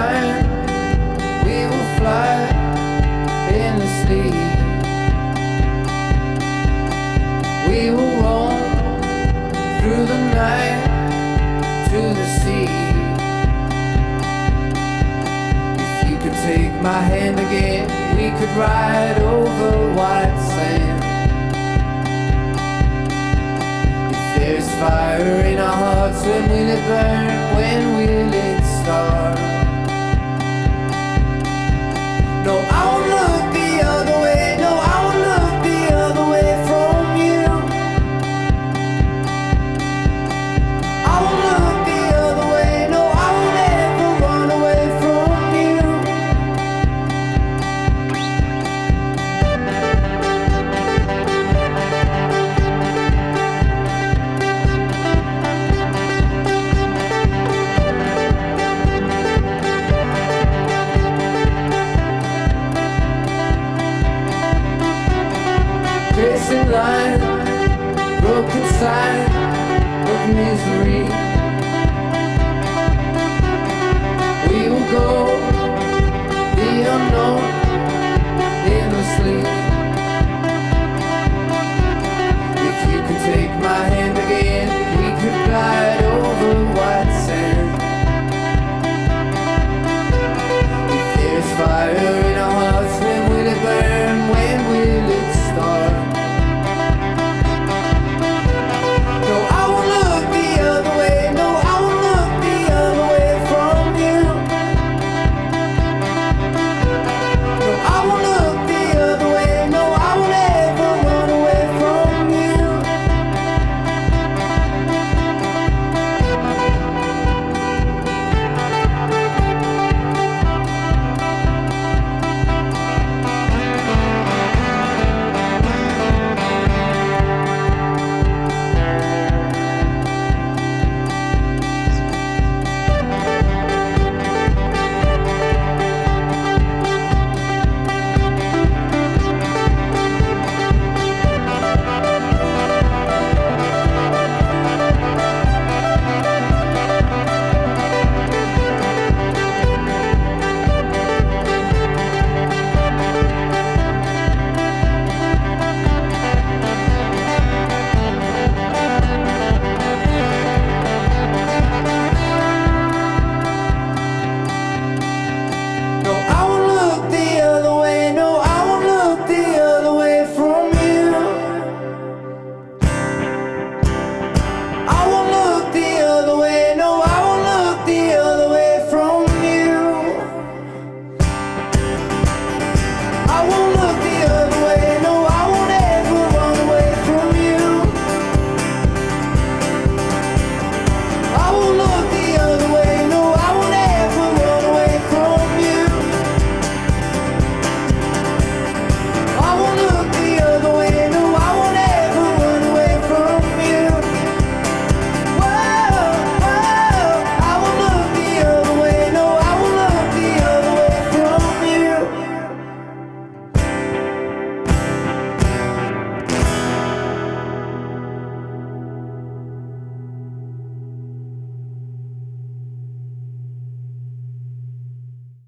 line, we will fly endlessly. We will roam through the night to the sea. If you could take my hand again, we could ride over white sand. If there's fire in our hearts, when will it burn? When will it start? No, I won't look the other way. No, I won't look the other way from you. I won't look the other way. No, I won't ever run away from you. Tracing line, broken sign of misery. We will go